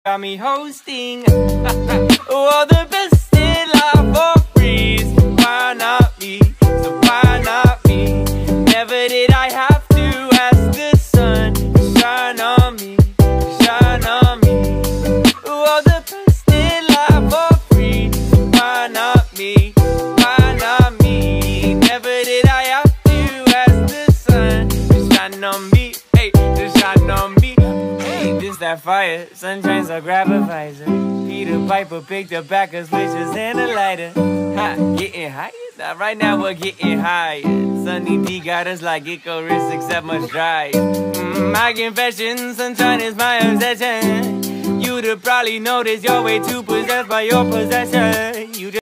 got me hosting. Oh, the best in life for free. So why not me? So why not me? Never did I have to ask the sun to shine on me, shine on me. Oh, the best in life for free. So why not me? Why not me? Never did I have to ask the sun to shine on me. Hey, to shine on me. Hey, this that fire. Sunshine, so grab a visor. Peter Piper picked up backer switches and a lighter. Ha, getting higher? Now, right now we're getting higher. Sunny D got us like Icarus, except much drier. My confession, sunshine is my obsession. You'd have probably noticed you're way too possessed by your possession. You just